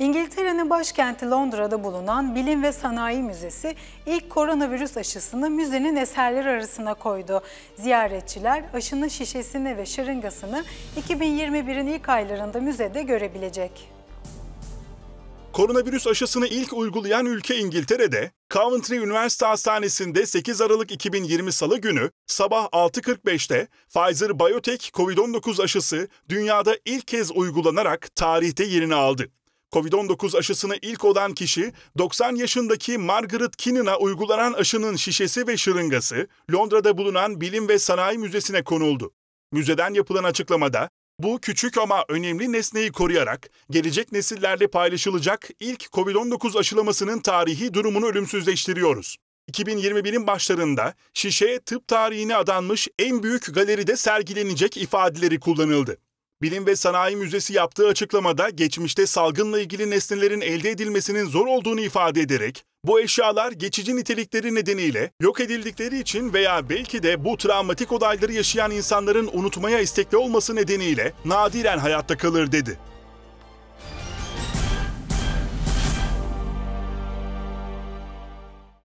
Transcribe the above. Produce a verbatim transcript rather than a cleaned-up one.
İngiltere'nin başkenti Londra'da bulunan Bilim ve Sanayi Müzesi ilk koronavirüs aşısını müzenin eserleri arasına koydu. Ziyaretçiler aşının şişesini ve şırıngasını iki bin yirmi birin ilk aylarında müzede görebilecek. Koronavirüs aşısını ilk uygulayan ülke İngiltere'de, Coventry Üniversite Hastanesi'nde sekiz Aralık iki bin yirmi Salı günü sabah altı kırk beşte Pfizer-BioNTech Covid on dokuz aşısı dünyada ilk kez uygulanarak tarihte yerini aldı. Covid on dokuz aşısını ilk olan kişi doksan yaşındaki Margaret Kinnon'a uygulanan aşının şişesi ve şırıngası Londra'da bulunan Bilim ve Sanayi Müzesi'ne konuldu. Müzeden yapılan açıklamada, bu küçük ama önemli nesneyi koruyarak gelecek nesillerle paylaşılacak ilk Covid on dokuz aşılamasının tarihi durumunu ölümsüzleştiriyoruz. iki bin yirmi birin başlarında şişe tıp tarihine adanmış en büyük galeride sergilenecek ifadeleri kullanıldı. Bilim ve Sanayi Müzesi yaptığı açıklamada geçmişte salgınla ilgili nesnelerin elde edilmesinin zor olduğunu ifade ederek, bu eşyalar geçici nitelikleri nedeniyle yok edildikleri için veya belki de bu travmatik olayları yaşayan insanların unutmaya istekli olması nedeniyle nadiren hayatta kalır dedi.